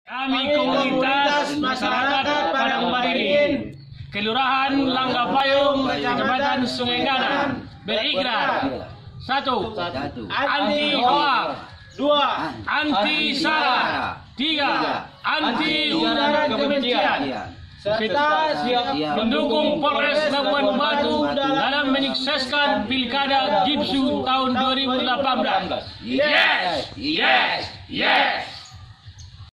Kami komunitas masyarakat Padang Waringin, Kelurahan Langga Payung, Kecamatan Sungai Ganan, berikrar: 1. Anti hoak, 2. Anti sara, 3. Anti ujaran kebencian, serta siap mendukung Polres Labuan Batu dalam menyukseskan Pilkada Gipsu tahun 2018. Yes, yes, yes.